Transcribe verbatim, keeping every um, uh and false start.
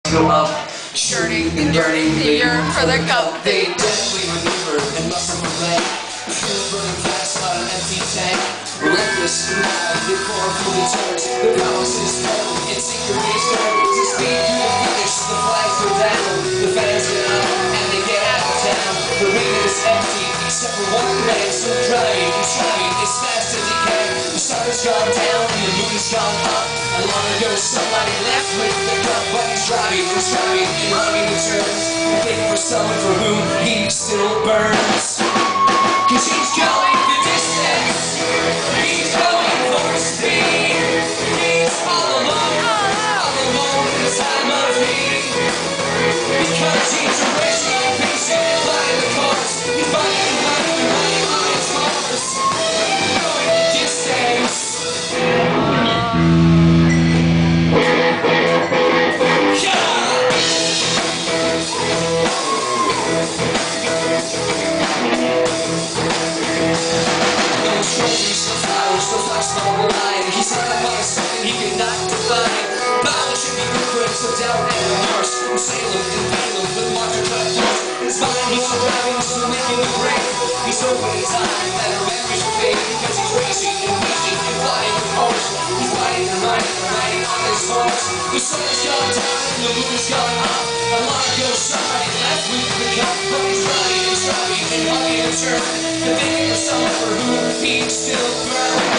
go up, Churning and yearning, they yearn for their cup. They deftly maneuver and muscle relay. Fuel burning fast on an empty tank. Relentless through life, they pour fully turns. The palace is full, in synchrony turns. The speed through the finish, the flags go down. The fans get up, and they get out of town. The arena is empty, except for one man. So driving and driving as fast as he can. The sun has gone down, and the moon has gone up. And long ago somebody left with the cup. But he's driving and driving and hugging the turns. Waiting for someone for whom he still burns. Cause he's going the distance. He's going for speed. He's all alone, all alone in this time of need. Because he's a racing patient, flying the course. He's fighting and fighting and fighting on his horse. Going the distance. He's hung up on something he could not define. Power should be blueprints of doubt and remorse. From Salem and Balaam with martyr cut doors. In his mind he's surviving, still making the break. He's hoping in time that our memories will fade. Because he's racing and reaching and flying the course. He's riding and riding and riding on his horse. The sun has gone down and the moon has gone up. A long ago somebody left with the cup. But he's driving and driving and hugging a turn. The thinking of someone for whom he still burns.